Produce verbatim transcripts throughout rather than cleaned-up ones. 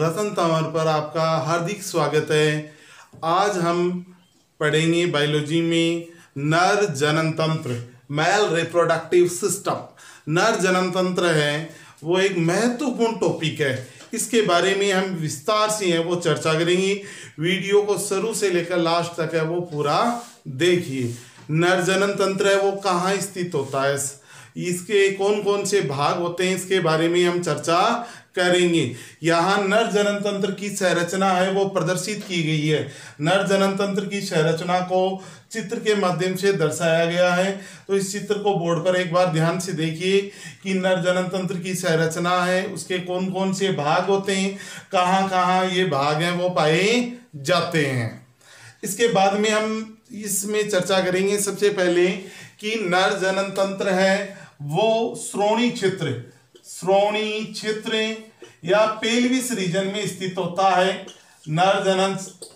रतन तंवर पर आपका हार्दिक स्वागत है। आज हम पढ़ेंगे बायोलॉजी में नर जनन तंत्र, मेल रिप्रोडक्टिव सिस्टम। नर जनन तंत्र है वो एक महत्वपूर्ण टॉपिक है, इसके बारे में हम विस्तार से है वो चर्चा करेंगे। वीडियो को शुरू से लेकर लास्ट तक है वो पूरा देखिए। नर जनन तंत्र है वो कहाँ स्थित होता है, इसके कौन कौन से भाग होते हैं, इसके बारे में हम चर्चा करेंगे। यहाँ नर जनन तंत्र की संरचना है वो प्रदर्शित की गई है। नर जनन तंत्र की संरचना को चित्र के माध्यम से दर्शाया गया है। तो इस चित्र को बोर्ड पर एक बार ध्यान से देखिए कि नर जनन तंत्र की संरचना है, उसके कौन कौन से भाग होते हैं, कहाँ कहाँ ये भाग हैं वो पाए जाते हैं। इसके बाद में हम इसमें चर्चा करेंगे सबसे पहले कि नर जनन तंत्र है वो श्रोणि क्षेत्र श्रोणि क्षेत्र या पेल्विस रीजन में स्थित होता है। नर जनन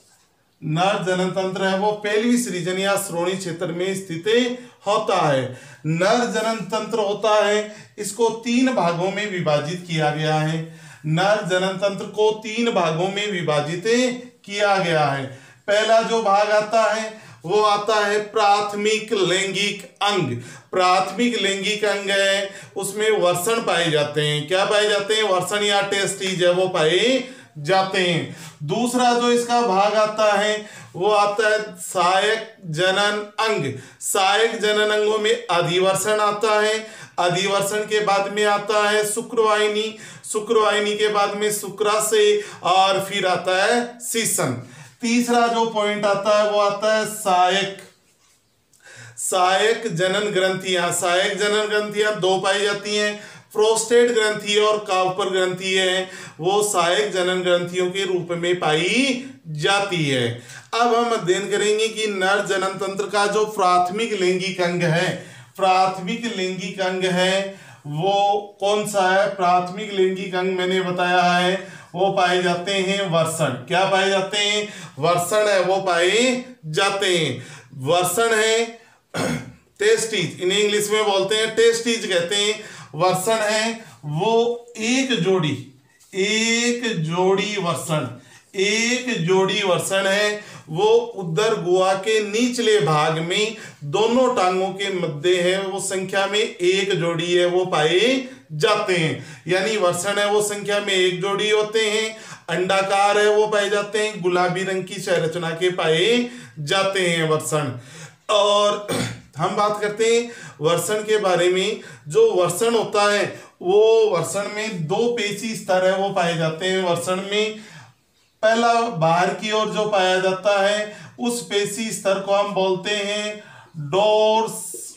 नर जनन तंत्र है वो पेल्विस रीजन या श्रोणि क्षेत्र में स्थित होता है। नर जनन तंत्र होता है, इसको तीन भागों में विभाजित किया गया है। नर जनन तंत्र को तीन भागों में विभाजित किया गया है। पहला जो भाग आता है वो आता है प्राथमिक लैंगिक अंग। प्राथमिक लैंगिक अंग है, उसमें वर्षण पाए जाते हैं। क्या पाए जाते हैं? वर्षण या टेस्टिज है वो पाए जाते हैं। दूसरा जो इसका भाग आता है वो आता है सहायक जनन अंग। सहायक जनन अंगों में अधिवर्षण आता है। अधिवर्षण के बाद में आता है शुक्रवाहिनी। शुक्रवाहिनी के बाद में शुक्राशय और फिर आता है सीसन। तीसरा जो पॉइंट आता है वो आता है सहायक सहायक जनन ग्रंथियां। सहायक जनन ग्रंथियां दो पाई जाती हैं, प्रोस्टेट ग्रंथि और काउपर ग्रंथि है वो सहायक जनन ग्रंथियों के रूप में पाई जाती है। अब हम अध्ययन करेंगे कि नर जनन तंत्र का जो प्राथमिक लैंगिक अंग है, प्राथमिक लैंगिक अंग है वो कौन सा है। प्राथमिक लैंगिक अंग मैंने बताया है वो पाए जाते हैं वर्षण। क्या पाए जाते हैं? वर्षण है वो पाए जाते हैं। वर्षण है टेस्टिज, इन इंग्लिश में बोलते हैं टेस्टिज कहते हैं। वर्षण है वो एक जोड़ी एक जोड़ी वर्षण एक जोड़ी वर्षण है वो उदर गुहा के निचले भाग में दोनों टांगों के मध्य है वो संख्या में एक जोड़ी है वो पाए जाते हैं। यानी वर्षण है वो संख्या में एक जोड़ी होते हैं। अंडाकार है वो पाए जाते हैं, गुलाबी रंग की संरचना के पाए जाते हैं वर्षण। और हम बात करते हैं वर्षण के बारे में। जो वर्षण होता है वो वर्षण में दो पेशी स्तर है वो पाए जाते हैं। वर्षण में पहला बाहर की ओर जो पाया जाता है उस पेशी स्तर को हम बोलते हैं डोर्सोस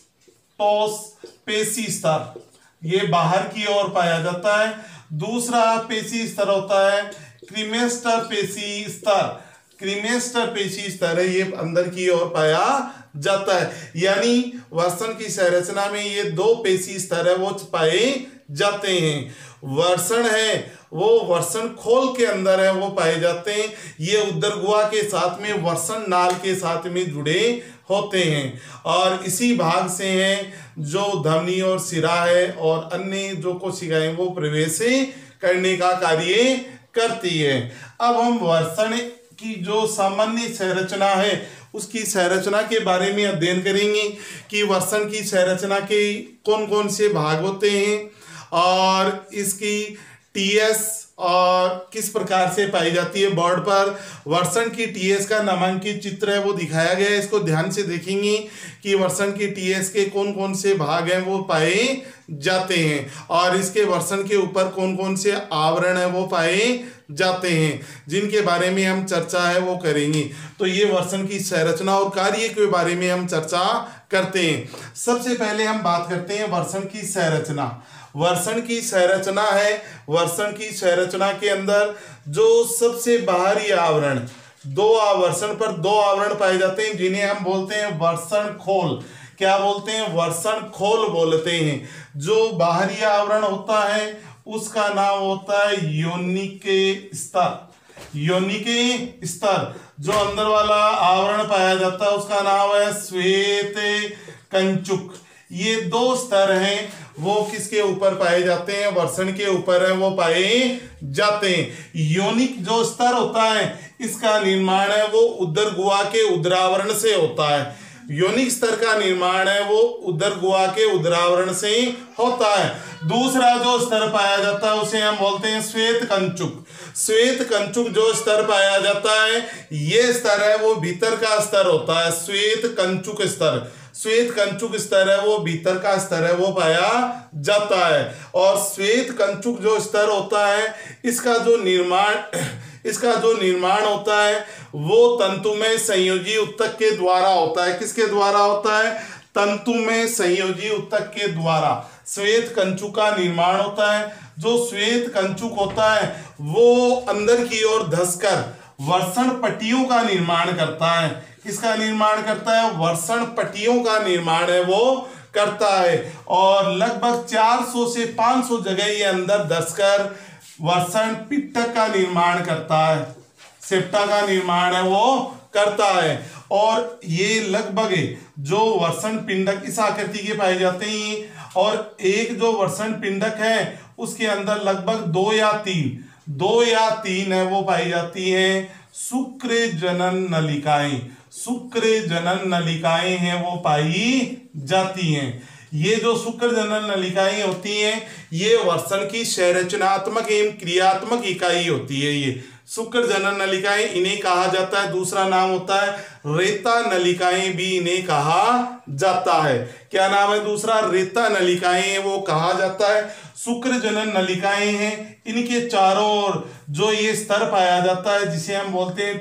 पेशी स्तर, ये बाहर की ओर पाया जाता है। दूसरा पेशी स्तर होता है क्रीमेस्टर पेशी स्तर। क्रीमेस्टर पेशी स्तर है ये अंदर की ओर पाया जाता है। यानी वर्षण की संरचना में ये दो पेशी स्तर है वो पाए जाते हैं। वर्षण है वो वर्षण खोल के अंदर है वो पाए जाते हैं। ये उदर गुहा के साथ में वर्षण नाल के साथ में जुड़े होते हैं। और इसी भाग से है जो धमनी और सिरा है और अन्य जो कोशिकाएं वो प्रवेश करने का कार्य करती है। अब हम वर्षण की जो सामान्य संरचना है उसकी संरचना के बारे में अध्ययन करेंगे कि वर्षण की संरचना के कौन कौन से भाग होते हैं और इसकी टीएस और किस प्रकार से पाई जाती है। बोर्ड पर वर्षण की टीएस का नामांकित चित्र है वो दिखाया गया है। इसको ध्यान से देखेंगे कि वर्षण की टीएस के कौन कौन से भाग हैं वो पाए जाते हैं और इसके वर्षण के ऊपर कौन कौन से आवरण है वो पाए जाते हैं, जिनके बारे में हम चर्चा है वो करेंगे। तो ये वर्षण की संरचना और कार्य के बारे में हम चर्चा करते हैं। सबसे पहले हम बात करते हैं वर्षण की संरचना। वर्षण की संरचना है, वर्षण की संरचना के अंदर जो सबसे बाहरी आवरण, दो वर्षण पर दो आवरण पाए जाते हैं जिन्हें हम बोलते हैं वर्षण खोल। क्या बोलते हैं? वर्षण खोल बोलते हैं। जो बाहरी आवरण होता है उसका नाम होता है योनिक स्तर। योनिक स्तर। जो अंदर वाला आवरण पाया जाता है उसका नाम है श्वेत कंचुक। ये दो स्तर हैं वो किसके ऊपर पाए जाते हैं, वर्षण के ऊपर है वो पाए जाते हैं। योनिक जो स्तर होता है इसका निर्माण है वो उदर गुहा के उदरावरण से होता है। योनिक स्तर का निर्माण है वो उदर गुहा के उदरावरण से होता है। दूसरा जो स्तर पाया जाता है उसे हम बोलते हैं श्वेत कंचुक। श्वेत कंचुक जो स्तर पाया जाता है ये स्तर है वो भीतर का स्तर होता है। श्वेत कंचुक स्तर श्वेत कंचुक स्तर है वो भीतर का स्तर है वो पाया जाता है। और श्वेत कंचुक जो स्तर होता है इसका जो निर्माण इसका जो निर्माण होता है वो तंतुमय संयोजी उत्तक के द्वारा होता है। किसके द्वारा होता है, तंतुमय संयोजी उत्तक के द्वारा श्वेत कंचुक का निर्माण होता है। जो श्वेत कंचुक होता है वो अंदर की ओर धंसकर वर्षण पट्टियों का निर्माण करता है। किसका निर्माण करता है, वर्षण पट्टियों का निर्माण है वो करता है। और लगभग चार सौ से पाँच सौ जगह ये अंदर धंसकर वर्षण पिट्टक का निर्माण करता है, सेप्टा का निर्माण है वो करता है। और ये लगभग जो वर्षण पिंडक इस आकृति के पाए जाते हैं और एक जो वर्षण पिंडक है उसके अंदर लगभग दो या तीन दो या तीन है वो पाई जाती हैं शुक्र जनन नलिकाएं। शुक्र जनन नलिकाएं हैं वो पाई जाती हैं। ये जो शुक्र जनन नलिकाएं होती हैं ये वर्षण की संरचनात्मक एवं क्रियात्मक इकाई होती है। ये शुक्र जनन नलिकाएं इन्हें कहा जाता है, दूसरा नाम होता है रेता नलिकाएं भी इन्हें कहा जाता है। क्या नाम है दूसरा, रेता नलिकाएं वो कहा जाता है। शुक्र जनन नलिकाएं हैं, इनके चारों ओर जो ये स्तर पाया जाता है जिसे हम बोलते हैं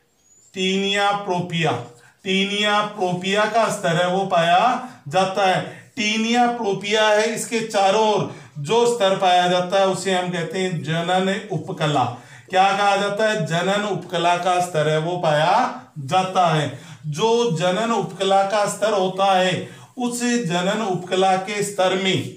टीनिया प्रोपिया। टीनिया प्रोपिया का स्तर है वो पाया जाता है। टीनिया प्रोपिया है, इसके चारों ओर जो स्तर पाया जाता है उसे हम कहते हैं जनन उपकला। क्या कहा जाता है, जनन उपकला का स्तर है वो पाया जाता है। जो जनन उपकला का स्तर होता है उस जनन उपकला के स्तर में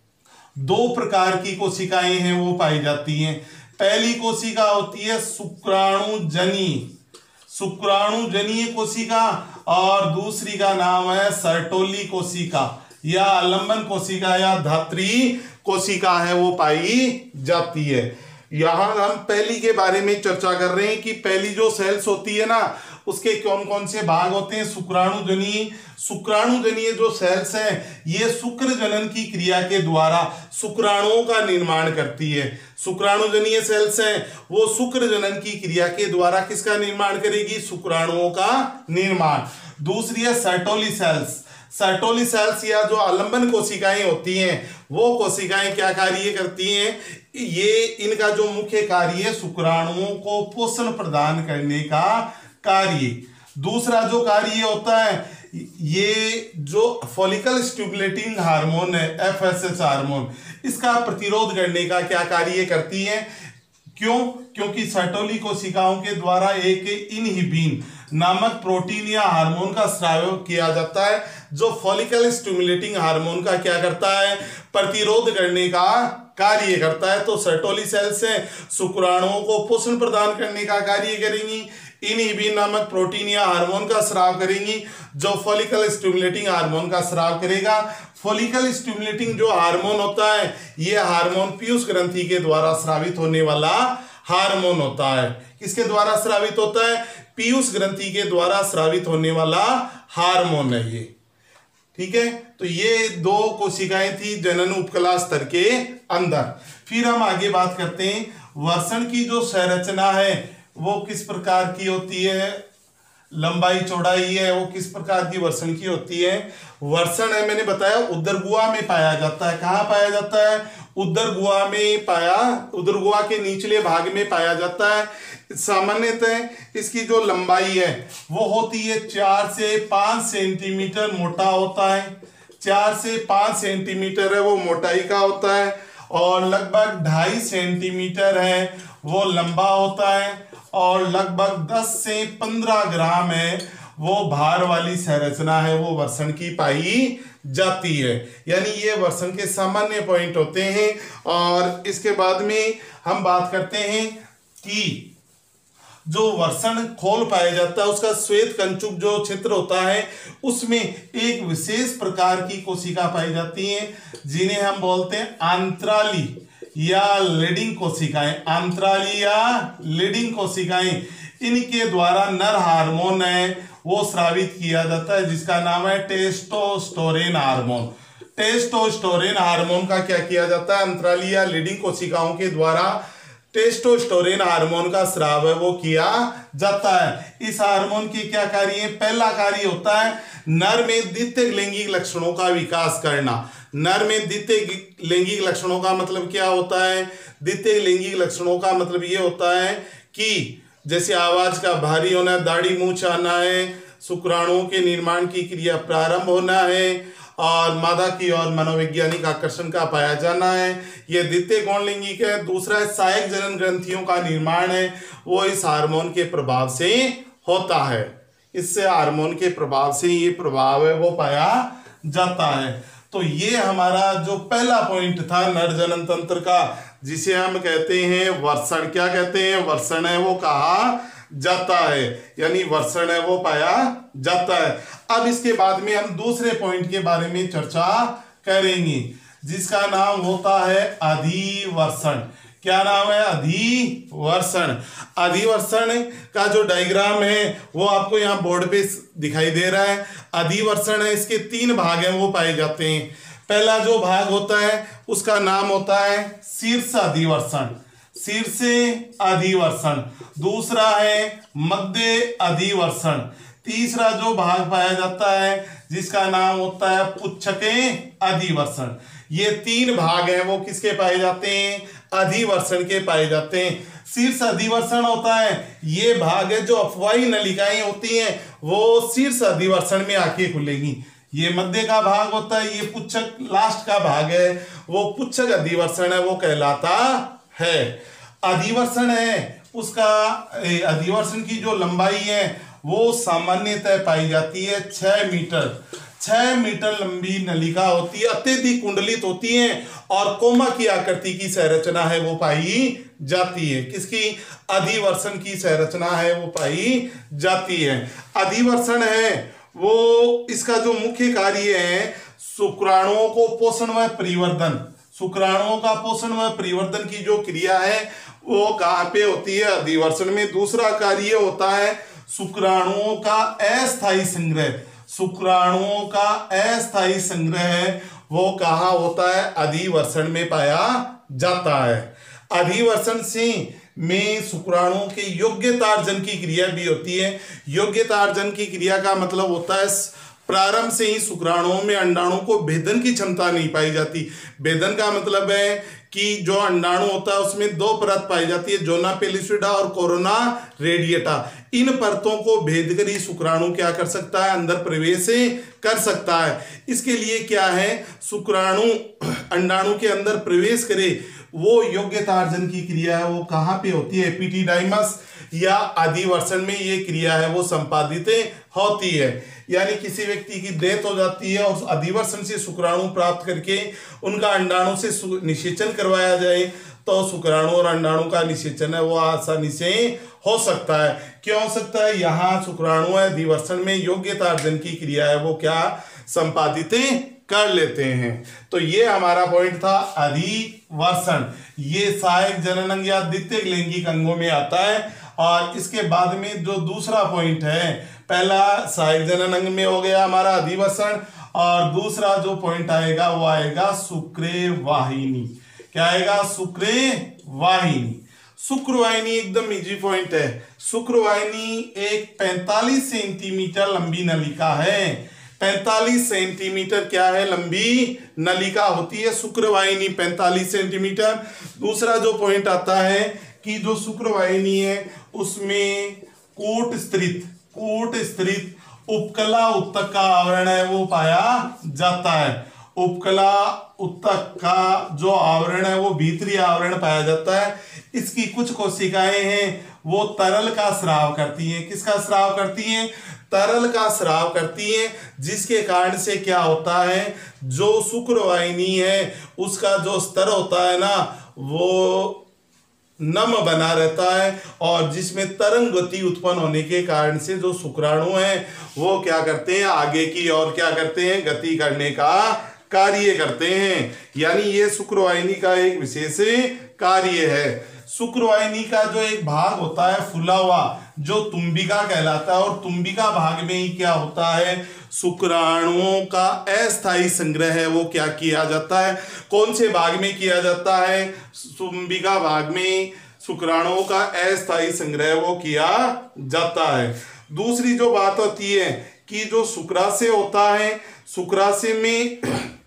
दो प्रकार की कोशिकाएं हैं वो पाई जाती हैं। पहली कोशिका होती है शुक्राणुजनीय शुक्राणुजनीय कोशिका और दूसरी का नाम है सर्टोली कोशिका या आलंबन कोशिका या धात्री कोशिका है वो पाई जाती है। यहां हम पहली के बारे में चर्चा कर रहे हैं कि पहली जो सेल्स होती है ना उसके कौन कौन से भाग होते हैं। शुक्राणुजनीय शुक्राणुजनीय जो सेल्स हैं ये शुक्र जनन की क्रिया के द्वारा शुक्राणुओं का निर्माण करती है। शुक्राणुजनीय सेल्स हैं वो शुक्र जनन की क्रिया के द्वारा किसका निर्माण करेगी, शुक्राणुओं का निर्माण। दूसरी है सर्टोली सेल्स। सर्टोली सेल्स या जो आलंबन कोशिकाएं होती हैं वो कोशिकाएं क्या कार्य करती हैं, ये इनका जो मुख्य कार्य है शुक्राणुओं को पोषण प्रदान करने का कार्य। दूसरा जो कार्य होता है ये जो फॉलिकल स्टिमुलेटिंग हार्मोन है एफ एस एच हार्मोन, इसका प्रतिरोध करने का क्या कार्य करती है। क्यों, क्योंकि सर्टोली कोशिकाओं के द्वारा एक इनहिबिन नामक प्रोटीन या हार्मोन का स्राव किया जाता है जो फॉलिकल स्टिमुलेटिंग हार्मोन का क्या करता है, प्रतिरोध करने का कार्य करता है। तो सर्टोली सेल्स से शुक्राणुओं को पोषण प्रदान करने का कार्य करेंगी, इनहिबिन नामक प्रोटीन या हार्मोन का स्राव करेंगी जो फॉलिकल स्टिमुलेटिंग हार्मोन का स्राव करेगा। फॉलिकल स्टिमुलेटिंग जो हार्मोन होता है ये हार्मोन पीयूष ग्रंथि के द्वारा स्रावित होने वाला हार्मोन होता है। किसके द्वारा स्रावित होता है, पीयूष ग्रंथि के द्वारा स्रावित होने वाला हार्मोन है ये। ठीक है, तो ये दो कोशिकाएं थी जनन उपकला स्तर के अंदर। फिर हम आगे बात करते हैं वर्षण की जो संरचना है वो किस प्रकार की होती है, लंबाई चौड़ाई है वो किस प्रकार की वर्षण की होती है। वर्षण है मैंने बताया उदर गुहा में पाया जाता है। कहाँ पाया जाता है, उदर गुहा में पाया उदर गुहा के निचले भाग में पाया जाता है। सामान्यतः इसकी जो लंबाई है वो होती है चार से पाँच सेंटीमीटर मोटा होता है। चार से पाँच सेंटीमीटर है वो मोटाई का होता है और लगभग ढाई सेंटीमीटर है वो लंबा होता है और लगभग दस से पंद्रह ग्राम है वो भार वाली संरचना है वो वर्षण की पाई जाती है। यानी ये वर्षण के सामान्य पॉइंट होते हैं। और इसके बाद में हम बात करते हैं कि जो वर्षण खोल पाया जाता है उसका श्वेत कंचुक जो क्षेत्र होता है उसमें एक विशेष प्रकार की कोशिका पाई जाती हैं जिन्हें हम बोलते हैं आंतराली या लीडिंग कोशिकाएं। आंतराली या लीडिंग कोशिकाएं, इनके द्वारा नर हार्मोन है वो स्रावित किया जाता है जिसका नाम है टेस्टोस्टेरोन हार्मोन। टेस्टोस्टेरोन हार्मोन का क्या किया जाता है, अंतराली या लीडिंग कोशिकाओं के द्वारा टेस्टोस्टेरोन हार्मोन का स्राव है वो किया जाता है। इस हार्मोन के क्या कार्य है, पहला कार्य होता है नर में द्वितीय लैंगिक लक्षणों का विकास करना। नर में द्वितीय लैंगिक लक्षणों का मतलब क्या होता है, द्वितीय लैंगिक लक्षणों का मतलब ये होता है कि जैसे आवाज का भारी होना, दाढ़ी मूंछ आना है, शुक्राणुओं के निर्माण की क्रिया प्रारंभ होना है और मादा की ओर मनोवैज्ञानिक आकर्षण का पाया जाना है, यह द्वितीय गौण लैंगिक है। दूसरा है सहायक जनन ग्रंथियों का निर्माण है वो इस हार्मोन के प्रभाव से होता है। इससे हार्मोन के प्रभाव से ये प्रभाव है वो पाया जाता है। तो ये हमारा जो पहला पॉइंट था नर जनन तंत्र का, जिसे हम कहते हैं वर्षण। क्या कहते हैं, वर्षण है वो कहा जाता है, यानी वर्षण है वो पाया जाता है। अब इसके बाद में हम दूसरे पॉइंट के बारे में चर्चा करेंगे जिसका नाम होता है अधिवर्षण। क्या नाम है, अधिवर्षण। अधिवर्षण का जो डायग्राम है वो आपको यहाँ बोर्ड पे दिखाई दे रहा है। अधिवर्षण है, इसके तीन भाग हैं वो पाए जाते हैं। पहला जो भाग होता है उसका नाम होता है शीर्ष अधिवर्षण, शीर्ष अधिवर्षण। दूसरा है मध्य अधिवर्षण। तीसरा जो भाग पाया जाता है जिसका नाम होता है पुच्छके अधिवर्षण। ये तीन भाग हैं वो किसके पाए जाते हैं, अधिवर्षण के पाए जाते हैं। शीर्ष अधिवर्षण होता है ये भाग है जो अफवाही नलिकाएं होती हैं वो शीर्ष अधिवर्षण में आके खुलेंगी। ये मध्य का भाग होता है, ये पुच्छक लास्ट का भाग है वो पुच्छक अधिवर्षण है वो कहलाता है। अधिवर्षण है उसका अधिवर्षण की जो लंबाई है वो सामान्यतः पाई जाती है छह मीटर। छह मीटर लंबी नलिका होती है, अत्यधिक कुंडलित होती है और कोमा की आकृति की संरचना है वो पाई जाती है। किसकी, अधिवर्षण की संरचना है वो पाई जाती है। अधिवर्षण है वो इसका जो मुख्य कार्य है शुक्राणुओं को पोषण व परिवर्धन, शुक्राणुओं का पोषण व परिवर्धन की जो क्रिया है वो कहाँ पे होती है, अधिवर्षण में। दूसरा कार्य होता है शुक्राणुओं का अस्थायी संग्रह, शुक्राणुओं का अस्थायी संग्रह वो कहाँ होता है, अधिवर्षण में पाया जाता है। अधिवर्षण से में शुक्राणुओं के योग्यतार्जन की क्रिया भी होती है। योग्यतार्जन की क्रिया का मतलब होता है प्रारंभ से ही शुक्राणुओं में अंडाणु को भेदन की क्षमता नहीं पाई जाती। भेदन का मतलब है कि जो अंडाणु होता है उसमें दो परत पाई जाती है, जोना पेलिसिडा और कोरोना रेडिएटा। इन परतों को भेद कर ही शुक्राणु क्या कर सकता है, अंदर प्रवेश कर सकता है। इसके लिए क्या है, शुक्राणु अंडाणु के अंदर प्रवेश करे वो योग्यतार्जन की क्रिया है वो कहाँ पे होती है, एपिडिडाइमस या अधिवर्षण में ये क्रिया है वो संपादित होती है। यानी किसी व्यक्ति की डेथ हो जाती है और अधिवर्षण से शुक्राणु प्राप्त करके उनका अंडाणु से निषेचन करवाया जाए तो शुक्राणु और अंडाणु का निषेचन है वो आसानी से हो सकता है। क्यों हो सकता है, यहाँ शुक्राणु है अधिवर्षण में योग्यतार्जन की क्रिया है वो क्या संपादित कर लेते हैं। तो ये हमारा पॉइंट था अधिवर्षण। ये सहायक जनन अंग या द्वितीय लैंगिक अंगों में आता है। और इसके बाद में जो दूसरा पॉइंट है, पहला सहायक जनन अंग में हो गया हमारा अधिवर्षण और दूसरा जो पॉइंट आएगा वो आएगा शुक्रवाहिनी। क्या आएगा, शुक्रवाहिनी। शुक्रवाहिनी एकदम इजी पॉइंट है। शुक्रवाहिनी एक पैंतालीस सेंटीमीटर लंबी नलिका है। पैंतालीस सेंटीमीटर क्या है, लंबी नलिका होती है शुक्रवाहिनी, पैंतालीस सेंटीमीटर। दूसरा जो पॉइंट आता है कि जो शुक्रवाहिनी है उसमें कूट स्थित कूट स्थित उपकला उत्तक का आवरण है वो पाया जाता है। उपकला उत्तक का जो आवरण है वो भीतरी आवरण पाया जाता है। इसकी कुछ कोशिकाएं हैं वो तरल का स्राव करती हैं। किसका स्राव करती हैं, तरल का स्राव करती है, जिसके कारण से क्या होता है, जो शुक्रवाहिनी है उसका जो स्तर होता है ना वो नम बना रहता है और जिसमें तरंग गति उत्पन्न होने के कारण से जो शुक्राणु हैं वो क्या करते हैं, आगे की ओर क्या करते हैं, गति करने का कार्य करते हैं। यानी ये शुक्रवाहिनी का एक विशेष कार्य है। शुक्रवाहिनी का जो एक भाग होता है फूला हुआ, जो तुम्बिका कहलाता है, और तुम्बिका भाग में ही क्या होता है, शुक्राणुओं का अस्थायी संग्रह है वो क्या किया जाता है, कौन से भाग में किया जाता है, तुम्बिका भाग में शुक्राणुओं का अस्थायी संग्रह वो किया जाता है। दूसरी जो बात होती है कि जो शुक्राशय होता है, शुक्राशय में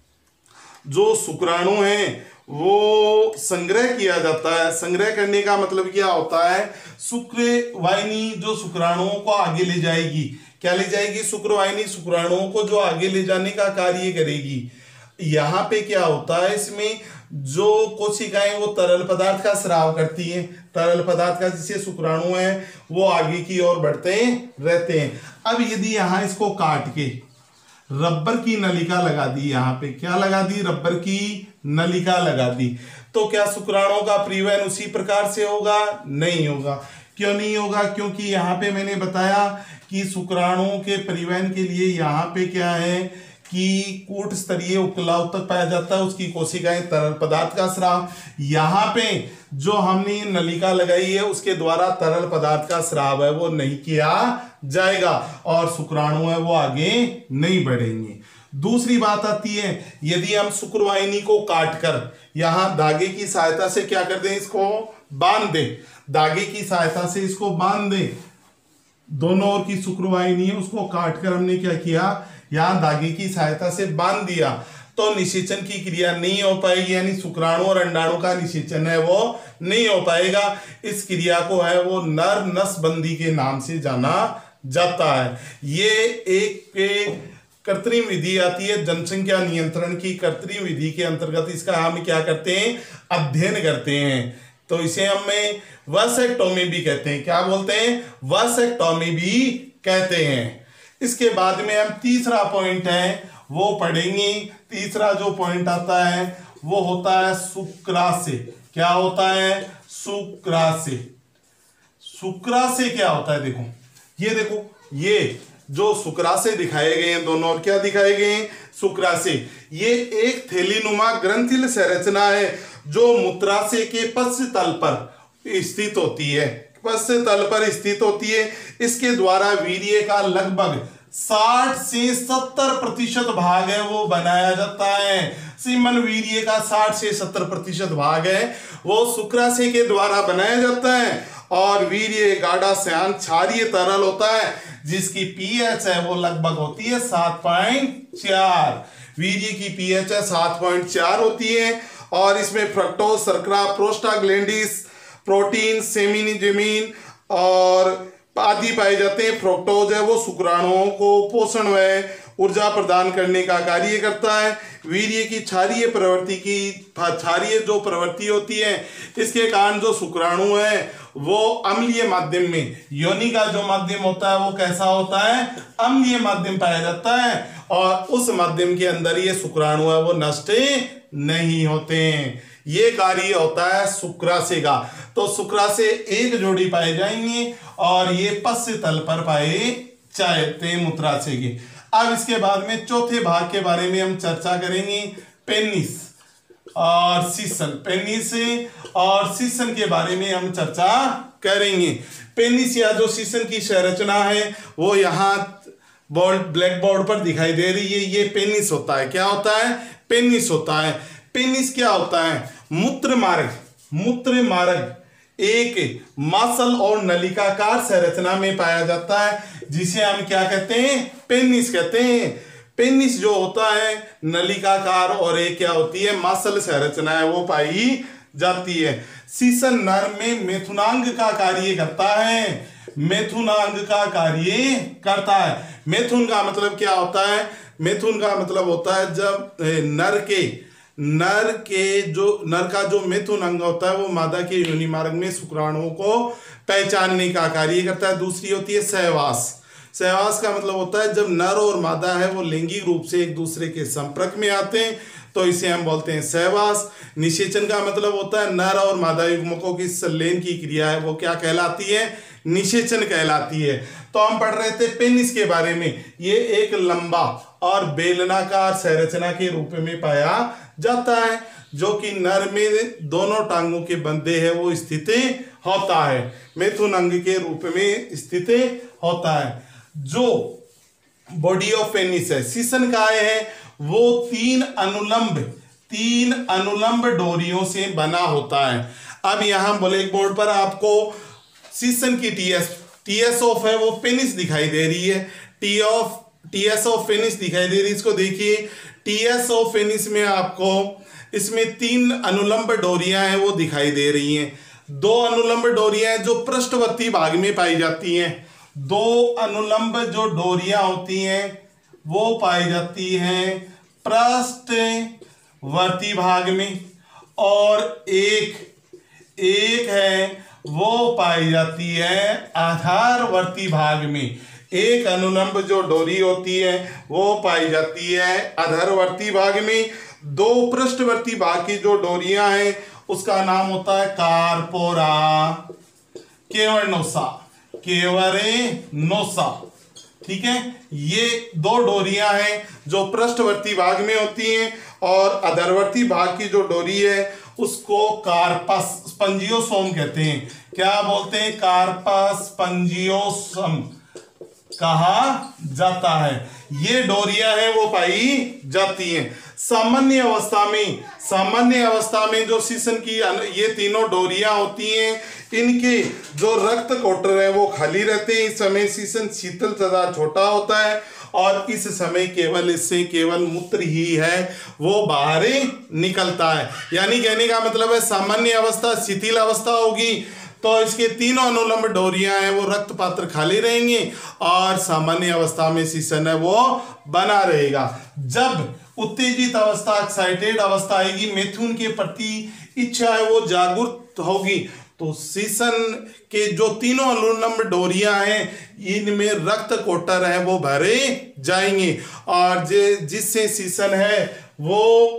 जो शुक्राणु हैं वो संग्रह किया जाता है। संग्रह करने का मतलब क्या होता है, शुक्रवाहिनी जो शुक्राणुओं को आगे ले जाएगी, क्या ले जाएगी, शुक्रवाहिनी शुक्राणुओं को जो आगे ले जाने का कार्य करेगी। यहाँ पे क्या होता है, इसमें जो कोशिकाएं वो तरल पदार्थ का स्राव करती हैं, तरल पदार्थ का, जिससे शुक्राणु है वो आगे की ओर बढ़ते रहते हैं। अब यदि यहाँ इसको काट के रबर की नलिका लगा दी, यहाँ पे क्या लगा दी, रबर की नलिका लगा दी, तो क्या शुक्राणुओं का परिवहन उसी प्रकार से होगा, नहीं होगा। क्यों नहीं होगा, क्योंकि यहाँ पे मैंने बताया कि शुक्राणुओं के परिवहन के लिए यहाँ पे क्या है कि कूट स्तरीय उपकला तक पाया जाता है, उसकी कोशिकाएं तरल पदार्थ का स्राव। यहाँ पे जो हमने नलिका लगाई है उसके द्वारा तरल पदार्थ का स्राव है वो नहीं किया जाएगा और शुक्राणु है वो आगे नहीं बढ़ेंगे। दूसरी बात आती है, यदि हम शुक्रवाहिनी को काटकर यहाँ धागे की सहायता से क्या कर दें, इसको बांध दें, धागे की सहायता से इसको बांध दें, दोनों ओर की शुक्रवाहिनी है उसको काटकर हमने क्या किया, यहाँ धागे की सहायता से बांध दिया, तो निषेचन की क्रिया नहीं हो पाएगी, यानी शुक्राणु और अंडाणु का निषेचन है वो नहीं हो पाएगा। इस क्रिया को है वो नर नसबंदी के नाम से जाना जाता है। ये एक कृत्रिम विधि आती है, जनसंख्या नियंत्रण की कृत्रिम विधि के अंतर्गत इसका हम क्या करते हैं, अध्ययन करते हैं। तो इसे हमें वसेक्टोमी भी कहते हैं। क्या बोलते हैं, वसेक्टोमी भी कहते हैं। इसके बाद में हम तीसरा पॉइंट है वो पढ़ेंगे। तीसरा जो पॉइंट आता है वो होता है शुक्राशय। क्या होता है, शुक्राशय। शुक्राशय क्या होता है, देखो ये देखो, ये जो शुक्राशय दिखाए गए हैं दोनों, और क्या दिखाए गए हैं, शुक्राशय। ये एक थैलीनुमा ग्रंथिल संरचना है जो मूत्राशय के पश्च तल पर स्थित होती है, पश्च तल पर स्थित होती है। इसके द्वारा वीर्य का लगभग साठ से सत्तर प्रतिशत भाग है वो बनाया जाता है। सीमन वीर्य का साठ से सत्तर प्रतिशत भाग है वो शुक्राशय के द्वारा बनाया जाता है। और वीर्य गाढ़ा श्यान क्षारीय तरल होता है जिसकी पीएच है वो लगभग होती है सात पॉइंट चार। वीर्य की पीएच है सात पॉइंट चार होती है और इसमें फ्रक्टोज, शर्करा, प्रोस्टाग्लैंडिस, प्रोटीन, सेमिनिजमीन और आदि पाए जाते हैं। फ्रक्टोज है वो शुक्राणुओं को पोषण व ऊर्जा प्रदान करने का कार्य करता है। वीर्य की क्षारीय प्रवृत्ति की क्षारीय जो प्रवृत्ति होती है इसके कारण जो शुक्राणु है वो अम्लीय माध्यम में, योनि का जो माध्यम होता है वो कैसा होता है, अम्लीय माध्यम पाया जाता है और उस माध्यम के अंदर ये शुक्राणु है वो नष्ट नहीं होते हैं। ये कार्य होता है शुक्राशय का। तो शुक्राशय एक जोड़ी पाए जाएंगे और ये पश्च तल पर पाए जाते हैं मूत्राशय के। अब इसके बाद में चौथे भाग के बारे में हम चर्चा करेंगे, पेनिस और सीसन। पेनिस और सीसन के बारे में हम चर्चा करेंगे। पेनिस या जो सीसन की संरचना है वो यहाँ बोर्ड ब्लैक बोर्ड पर दिखाई दे रही है। ये पेनिस होता है। क्या होता है, पेनिस होता है। पेनिस क्या होता है, मूत्र मार्ग, मूत्र मार्ग एक मासल और नलिकाकार संरचना में पाया जाता है जिसे हम क्या कहते हैं, पेनिस कहते हैं। पेनिस जो होता है नलिकाकार और एक क्या होती है, मासल संरचना है वो पाई जाती है। सीसन नर में मेथुनांग का कार्य करता है, मेथुनांग का कार्य करता है। मेथुन का मतलब क्या होता है, मेथुन का मतलब होता है जब नर के नर के जो नर का जो मेथुन अंग होता है वो मादा के योनि मार्ग में शुक्राणुओं को पहचानने का कार्य करता है। दूसरी होती है सहवास। सहवास का मतलब होता है जब नर और मादा है वो लैंगिक रूप से एक दूसरे के संपर्क में आते हैं, तो इसे हम बोलते हैं सहवास। निषेचन का मतलब होता है नर और मादा युग्मकों की संलयन की क्रिया है वो क्या कहलाती है, निषेचन कहलाती है। तो हम पढ़ रहे थे पेनिस के बारे में। ये एक लंबा और बेलनाकार संरचना के रूप में पाया जाता है जो कि नर में दोनों टांगों के बंधे है वो स्थित होता है, मिथुन अंग के रूप में स्थित होता है। जो बॉडी ऑफ पेनिस है, सीसन काय है, वो तीन अनुलंब तीन अनुलंब डोरियों से बना होता है। अब यहां ब्लैक बोर्ड पर आपको सीसन की टीएस टीएस ऑफ है वो पेनिस दिखाई दे रही है, T of TS of penis दिखाई दे रही है। इसको देखिए, टीएस ऑफ पेनिस में आपको इसमें तीन अनुलंब डोरियां हैं वो दिखाई दे रही हैं। दो अनुलंब डोरियां हैं जो पृष्ठवर्ती भाग में पाई जाती हैं, दो अनुलंब जो डोरियां होती हैं वो पाई जाती हैं पृष्ठवर्ती भाग में, और एक एक है वो पाई जाती है आधारवर्ती भाग में। एक अनुलंब जो डोरी होती है वो पाई जाती है आधारवर्ती भाग में। दो पृष्ठवर्ती भाग की जो डोरियां हैं उसका नाम होता है कार्पोरा केवर्नोसा केवरेनोसा। ठीक है, ये दो डोरियां हैं जो पृष्ठवर्ती भाग में होती हैं, और अधरवर्ती भाग की जो डोरी है उसको कार्पस स्पंजियोसोम कहते हैं। क्या बोलते हैं, कार्पस स्पंजियोसम कहा जाता है। ये डोरियां हैं वो पाई जाती हैं सामान्य अवस्था में। सामान्य अवस्था में जो सीसन की ये तीनों डोरियां होती हैं, इनके जो रक्त कोटर है वो खाली रहते हैं। इस समय सीसन शीतल तथा छोटा होता है, और इस समय केवल इससे केवल मूत्र ही है वो बाहर निकलता है। यानी कहने का मतलब है सामान्य अवस्था शिथिल अवस्था होगी तो इसके तीनों अनुलंब डोरियां हैं वो रक्त पात्र खाली रहेंगे, और सामान्य अवस्था में सीसन है वो बना रहेगा। जब उत्तेजित अवस्था एक्साइटेड अवस्था आएगी, मिथुन के प्रति इच्छा है वो जागरूक होगी, तो सीसन के जो तीनों अनुलंब डोरियां हैं इनमें रक्त कोटर है वो भरे जाएंगे, और जिससे सीसन है वो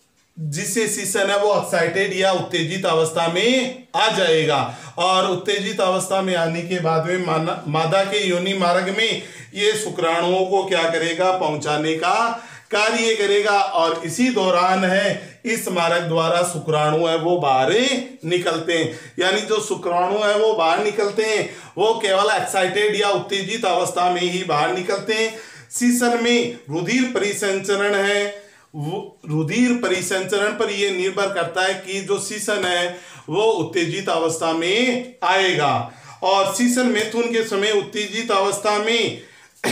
जिससे सीसन है वो एक्साइटेड या उत्तेजित अवस्था में आ जाएगा। और उत्तेजित अवस्था में आने के बाद में मादा के योनि मार्ग में ये शुक्राणुओं को क्या करेगा, पहुंचाने का कार्य करेगा, और इसी दौरान है इस मार्ग द्वारा शुक्राणु है वो बाहर निकलते हैं। यानी जो शुक्राणु है वो बाहर निकलते हैं वो केवल एक्साइटेड या उत्तेजित अवस्था में ही बाहर निकलते हैं। सीसन में रुधिर परिसंचरण है, रुधिर परिसंचरण पर यह निर्भर करता है कि जो सीसन है वो उत्तेजित अवस्था में आएगा। और सीसन मैथुन के समय उत्तेजित अवस्था में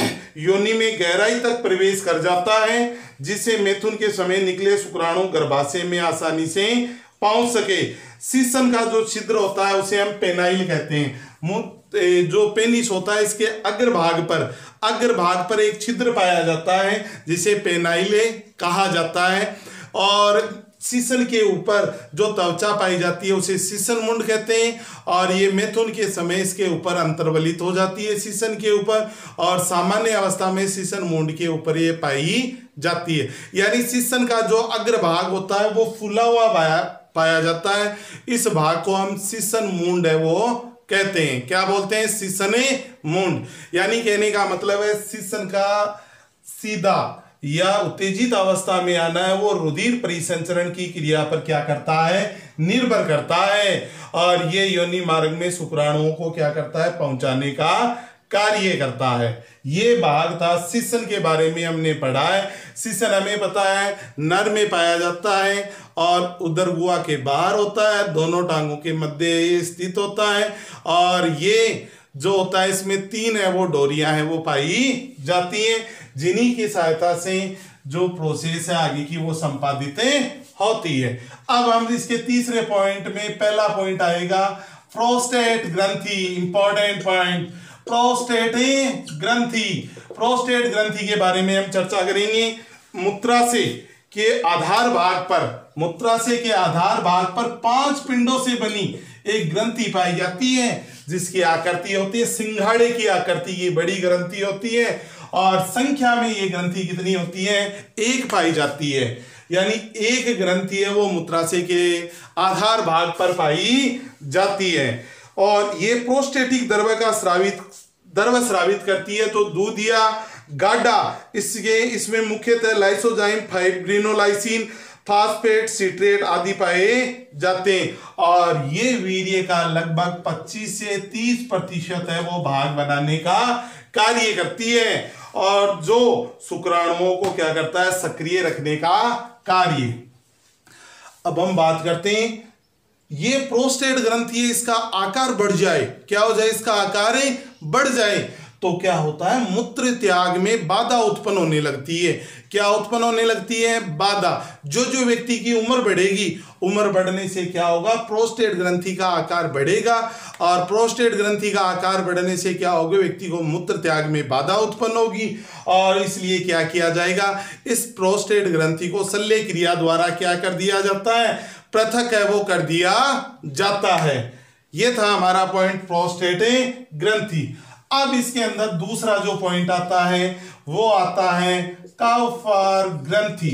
योनि में गहराई तक प्रवेश कर जाता है, जिससे मैथुन के समय निकले शुक्राणु गर्भाशय में आसानी से पहुंच सके। सीसन का जो छिद्र होता है उसे हम पेनाइल कहते हैं। जो पेनिस होता है इसके अग्रभाग पर अग्रभाग पर एक छिद्र पाया जाता है जिसे पेनाइल कहा जाता है, और सीसन के ऊपर जो त्वचा पाई जाती है उसे सीसन मुंड कहते हैं, और ये मैथुन के समय इसके ऊपर अंतर्वलित हो जाती है सीसन के ऊपर, और सामान्य अवस्था में सीसन मुंड के ऊपर ये पाई जाती है। यानी सीसन का जो अग्रभाग होता है वो फूला हुआ पाया पाया जाता है। इस भाग को हम सीसन मुंड है वो कहते हैं। क्या बोलते हैं, सीसने मुंड। यानी कहने का मतलब है सीसन का सीधा या उत्तेजित अवस्था में आना है वो रुधिर परिसंचरण की क्रिया पर क्या करता है, निर्भर करता है, और ये योनि मार्ग में शुक्राणुओं को क्या करता है, पहुंचाने का कार्य करता है। ये भाग था सीसन के बारे में हमने पढ़ा है। सीसन हमें पता है नर में पाया जाता है और उदर गुहा के बाहर होता है, दोनों टांगों के मध्य ये स्थित होता है, और ये जो होता है इसमें तीन है वो डोरियां हैं वो पाई जाती हैं, जिन्हीं की सहायता से जो प्रोसेस है आगे की वो संपादित होती है। अब हम इसके तीसरे पॉइंट में पहला पॉइंट आएगा प्रोस्टेट ग्रंथि। इंपॉर्टेंट पॉइंट, प्रोस्टेट ग्रंथि। प्रोस्टेट ग्रंथि के बारे में हम चर्चा करेंगे। मूत्राशय के आधार भाग पर मूत्राशय के आधार भाग पर पांच पिंडों से बनी एक ग्रंथि पाई जाती है जिसकी आकृति होती है सिंघाड़े की आकृति की बड़ी ग्रंथि होती है, और संख्या में ये ग्रंथि कितनी होती है, एक पाई जाती है। यानी एक ग्रंथि है वो मूत्राशय के आधार भाग पर पाई जाती है, और ये प्रोस्टेटिक द्रव्य का स्रावित द्रव्य स्रावित करती है। तो दूध या गाढ़ा, इसके इसमें मुख्यतः लाइसोजाइम, फाइब्रिनोलाइसिन, फास्फेट, सिट्रेट आदि पाए जाते हैं, और ये वीर्य का लगभग पच्चीस से तीस प्रतिशत है वो भाग बनाने का कार्य करती है, और जो शुक्राणुओं को क्या करता है, सक्रिय रखने का कार्य। अब हम बात करते हैं, ये प्रोस्टेट ग्रंथि है, इसका आकार बढ़ जाए, क्या हो जाए, इसका आकार बढ़ जाए तो क्या होता है, मूत्र त्याग में बाधा उत्पन्न होने लगती है। क्या उत्पन्न होने लगती है, बाधा। जो जो व्यक्ति की उम्र बढ़ेगी, उम्र बढ़ने से क्या होगा, प्रोस्टेट ग्रंथि का आकार बढ़ेगा, और प्रोस्टेट ग्रंथि का आकार बढ़ने से क्या होगा, व्यक्ति को मूत्र त्याग में बाधा उत्पन्न होगी, और इसलिए क्या किया जाएगा, इस प्रोस्टेट ग्रंथि को शल्य क्रिया द्वारा क्या कर दिया जाता है, पृथक है वो कर दिया जाता है। ये था हमारा पॉइंट प्रोस्टेट ग्रंथि। अब इसके अंदर दूसरा जो पॉइंट आता है वो आता है काउफर ग्रंथि।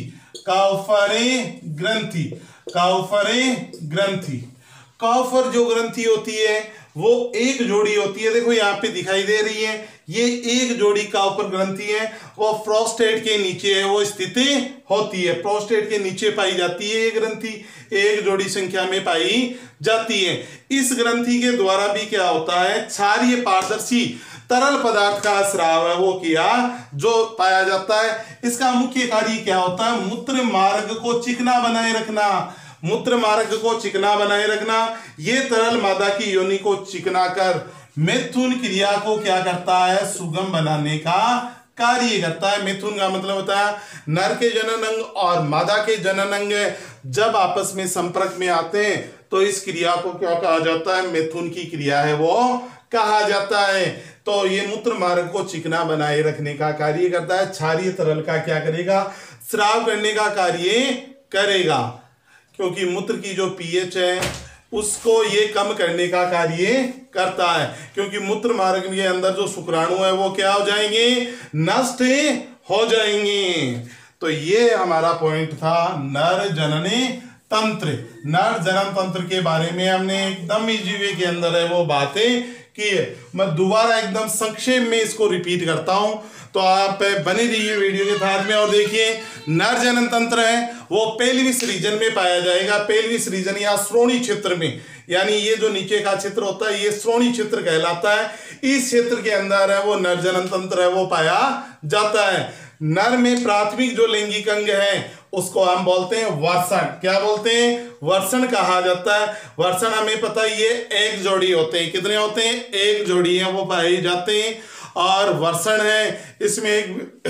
काउफरे ग्रंथि, काउफरे ग्रंथि। काउफर जो ग्रंथि होती है वो एक जोड़ी होती है, देखो यहाँ पे दिखाई दे रही है, ये एक जोड़ी काउफर ग्रंथि है, वो प्रोस्टेट के नीचे है वो स्थित होती है, प्रोस्टेट के नीचे पाई जाती है ये ग्रंथि, एक जोड़ी संख्या में पाई जाती है। इस ग्रंथि के द्वारा भी क्या होता है, क्षारीय पारदर्शी तरल पदार्थ का स्राव है वो किया जो पाया जाता है। इसका मुख्य कार्य क्या होता है, मूत्र मार्ग को चिकना बनाए रखना, मूत्र मार्ग को चिकना बनाए रखना। ये तरल मादा की योनि को चिकना कर मैथुन क्रिया को क्या करता है, सुगम बनाने का कार्य करता है। मैथुन का मतलब होता है नर के जनन अंग और मादा के जनन अंग जब आपस में संपर्क में आते हैं तो इस क्रिया को क्या कहा जाता है, मैथुन की क्रिया है वो कहा जाता है। तो ये मूत्र मार्ग को चिकना बनाए रखने का कार्य करता है, क्षारीय तरल का क्या करेगा, स्राव करने का कार्य करेगा, क्योंकि मूत्र की जो पीएच है उसको ये कम करने का कार्य करता है, क्योंकि मूत्र मार्ग के अंदर जो शुक्राणु है वो क्या हो जाएंगे, नष्ट हो जाएंगे। तो ये हमारा पॉइंट था नर जननी तंत्र। नर जनन तंत्र के बारे में हमने एकदम इजी वे के अंदर है वो बातें की है। मैं दोबारा एकदम संक्षेप में इसको रिपीट करता हूं, तो आप बने रहिए वीडियो के साथ में। और देखिए, नर जनन तंत्र है वो पेल्विस रीजन में पाया जाएगा, पेल्विस रीजन या श्रोणी क्षेत्र में, यानी ये जो नीचे का क्षेत्र होता है ये श्रोणी क्षेत्र कहलाता है। इस क्षेत्र के अंदर है वो नर जनन तंत्र है वो पाया जाता है। नर में प्राथमिक जो लैंगिक अंग है उसको हम बोलते हैं वर्षण। क्या बोलते हैं, वर्षण कहा जाता है। वर्षण हमें पता है ये एक जोड़ी होते हैं, कितने होते हैं, एक जोड़ी है वो पाए जाते हैं। और वर्षण है इसमें एक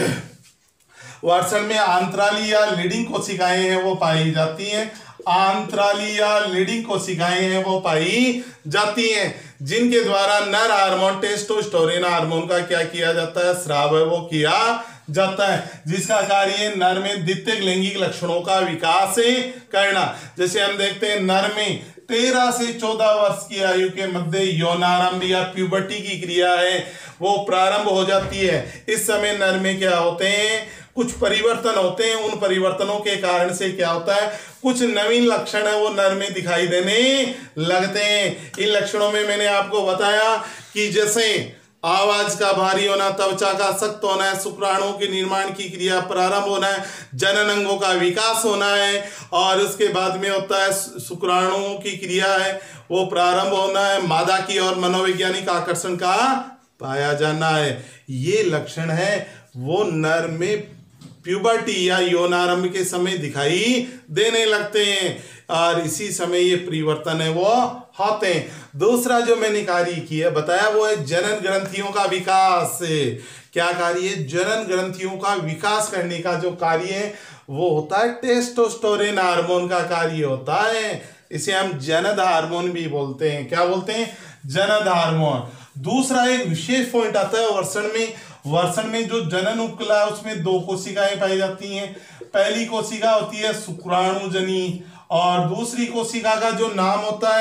वर्षण में आंतराली या लीडिंग कोशिकाएं हैं वो पाई जाती हैं, आंतराली या लीडिंग कोशिकाएं हैं वो पाई जाती हैं, जिनके द्वारा नर हार्मोन टेस्टोस्टेरोन हार्मोन का क्या किया जाता है, स्राव है वो किया जाता है, जिसका कार्य नर में द्वितीयक लैंगिक लक्षणों का विकास करना। जैसे हम देखते हैं नर में तेरह से चौदह वर्ष की आयु के मध्य यौनारंभ या प्यूबर्टी की क्रिया है वो प्रारंभ हो जाती है। इस समय नर में क्या होते हैं, कुछ परिवर्तन होते हैं, उन परिवर्तनों के कारण से क्या होता है, कुछ नवीन लक्षण है वो नर में दिखाई देने लगते हैं। इन लक्षणों में मैंने आपको बताया कि जैसे आवाज का भारी होना, त्वचा का सख्त होना है, शुक्राणुओं के निर्माण की क्रिया प्रारंभ होना है, जनन अंगों का विकास होना है, और उसके बाद में होता है शुक्राणुओं की क्रिया है वो प्रारंभ होना है, मादा की और मनोवैज्ञानिक आकर्षण का पाया जाना है। ये लक्षण है वो नर में प्यूबर्टी या यौनारंभ के समय दिखाई देने लगते हैं, और इसी समय ये परिवर्तन है वो होते हैं। दूसरा जो मैंने कार्य किया बताया वो है जनन ग्रंथियों का विकास। क्या कार्य है, जनन ग्रंथियों का विकास करने का जो कार्य है वो होता है टेस्टोस्टेरोन हार्मोन का कार्य होता है। इसे हम जनद हार्मोन भी बोलते हैं। क्या बोलते हैं, जनद हार्मोन। दूसरा एक विशेष पॉइंट आता है वर्षण में। वर्षण में जो जनन उपकला है उसमें दो कोशिकाएं पाई जाती हैं। पहली कोशिका होती है शुक्राणुजनी, और दूसरी कोशिका का जो नाम होता है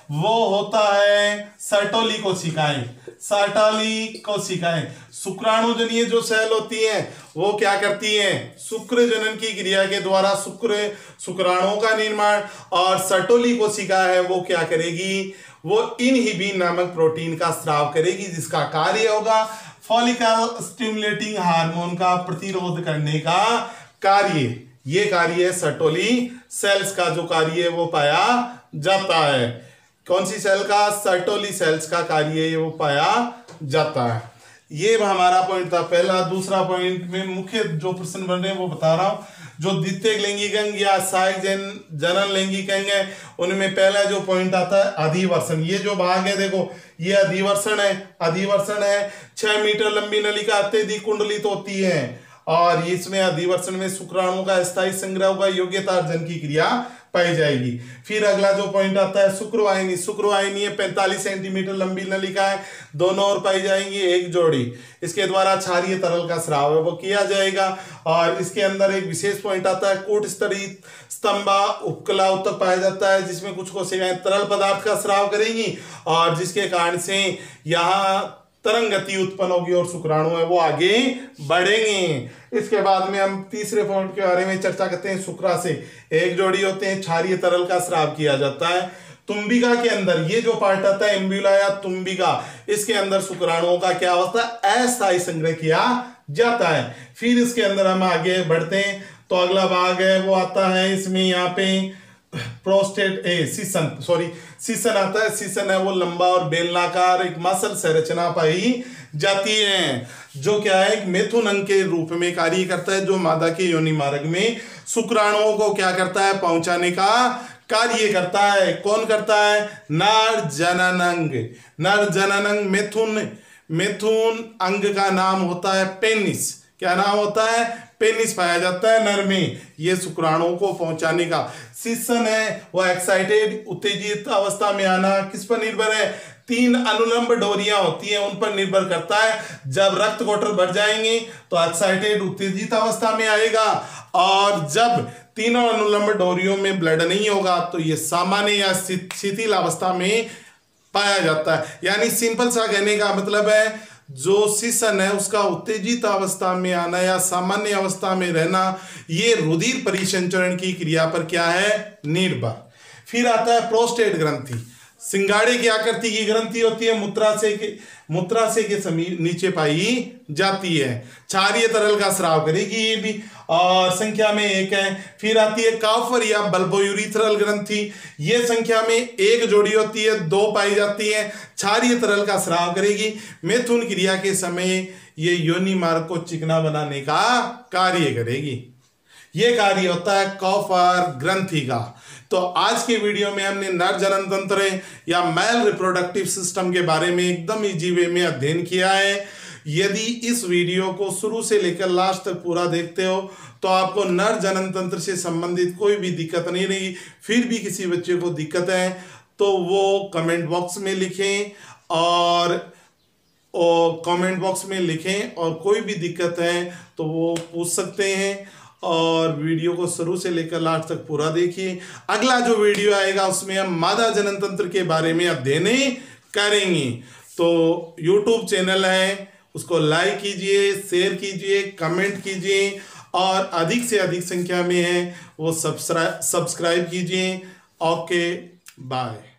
वो होता है सर्टोली कोशिकाएं। सर्टोली कोशिकाएं शुक्राणु जनीय जो सेल होती हैं वो क्या करती हैं, शुक्र जनन की क्रिया के द्वारा शुक्र शुक्राणुओं का निर्माण, और सर्टोली कोशिका है वो क्या करेगी, वो इनहिबिन नामक प्रोटीन का स्राव करेगी, जिसका कार्य होगा फॉलिकल स्टिमुलेटिंग हार्मोन का प्रतिरोध करने का कार्य। ये कार्य है सर्टोली सेल्स का, जो कार्य है वो पाया जाता है। कौन सी सेल का, सर्टोली सेल्स का कार्य है वो पाया जाता है। ये हमारा पॉइंट था पहला। दूसरा पॉइंट में मुख्य जो प्रश्न बन रहे हैं वो बता रहा हूं। जो द्वितीयक लैंगिक अंग या सहायक जन जनन लैंगिक अंग है उनमें पहला जो पॉइंट आता है अधिवर्षण। ये जो भाग है देखो ये अधिवर्षण है। अधिवर्षण है छह मीटर लंबी नलिका अत्यधिक कुंडलित होती है और इसमें अधिवर्षण में शुक्राणुओं का स्थायी संग्रह होगा, योग्यता अर्जन की क्रिया पाई जाएगी। फिर अगला जो पॉइंट आता है शुक्रवाहिनी। शुक्रवाहिनी है पैंतालीस सेंटीमीटर लंबी नलिका है, दोनों ओर पाई जाएंगी एक जोड़ी। इसके द्वारा क्षारीय तरल का स्राव है वो किया जाएगा। और इसके अंदर एक विशेष पॉइंट आता है कूट स्तरीय स्तंभा उपकला उत्तक पाया जाता है, जिसमें कुछ कोशिकाएं तरल पदार्थ का स्राव करेंगी और जिसके कारण से यहाँ तरंग गति उत्पन्न होगी और शुक्राणु है वो आगे बढ़ेंगे। इसके बाद में हम तीसरे पॉइंट के बारे में चर्चा करते हैं। शुक्रा से एक जोड़ी होते हैं, क्षारीय तरल का स्राव किया जाता है। तुम्बिका के अंदर ये जो पार्ट आता है एम्ब्यूला या तुम्बिका, इसके अंदर शुक्राणुओं का क्या होता है, अस्थायी संग्रह किया जाता है। फिर इसके अंदर हम आगे बढ़ते हैं तो अगला भाग है वो आता है इसमें यहाँ पे प्रोस्टेट ए सीसन सॉरी सीसन आता है। सीसन है वो लंबा और बेलनाकार एक मसल संरचना पाई जाती है, जो क्या है एक मेथुन अंग के रूप में कार्य करता है, जो मादा के योनि मार्ग में शुक्राणुओं को क्या करता है, पहुंचाने का कार्य करता है। कौन करता है, नर जनन अंग। नर जनन अंग मेथुन मेथुन अंग का नाम होता है पेनिस। क्या नाम होता है, पेनिस पाया जाता है नर में, ये शुक्राणुओं को पहुंचाने का। सीसन है वह एक्साइटेड उत्तेजित अवस्था में आना किस पर निर्भर है, तीन अनुलंब डोरियां होती हैं उन पर निर्भर करता है। जब रक्त कोटर बढ़ जाएंगे तो एक्साइटेड उत्तेजित अवस्था में आएगा, और जब तीनों अनुलंब डोरियों में ब्लड नहीं होगा तो ये सामान्य या शिथिल अवस्था में पाया जाता है। यानी सिंपल सा कहने का मतलब है जो सीसन है उसका उत्तेजित अवस्था में आना या सामान्य अवस्था में रहना, ये रुधिर परिसंचरण की क्रिया पर क्या है, निर्भर। फिर आता है प्रोस्टेट ग्रंथि। सिंगाड़े की आकृति की ग्रंथि होती है, मूत्राशय के मूत्राशय के समीप नीचे पाई जाती है। क्षारीय तरल का स्राव करेगी ये भी, और संख्या में एक है। फिर आती है काफर या बल्बोयूरिथ्रल ग्रंथि। ये संख्या में एक जोड़ी होती है, दो पाई जाती है। क्षारीय तरल का स्राव करेगी। मेथुन क्रिया के समय ये योनि मार्ग को चिकना बनाने का कार्य करेगी। ये कार्य होता है काफर ग्रंथि का। तो आज के वीडियो में हमने नर जनन तंत्र या मेल रिप्रोडक्टिव सिस्टम के बारे में एकदम इजी वे में अध्ययन किया है। यदि इस वीडियो को शुरू से लेकर लास्ट तक पूरा देखते हो तो आपको नर जनन तंत्र से संबंधित कोई भी दिक्कत नहीं रही। फिर भी किसी बच्चे को दिक्कत है तो वो कमेंट बॉक्स में लिखें और कमेंट बॉक्स में लिखें और कोई भी दिक्कत है तो वो पूछ सकते हैं। और वीडियो को शुरू से लेकर लास्ट तक पूरा देखिए। अगला जो वीडियो आएगा उसमें हम मादा जनन तंत्र के बारे में अध्ययन करेंगे। तो यूट्यूब चैनल है उसको लाइक कीजिए, शेयर कीजिए, कमेंट कीजिए और अधिक से अधिक संख्या में है वो सब्सक्राइब सब्सक्राइब कीजिए। Okay bye.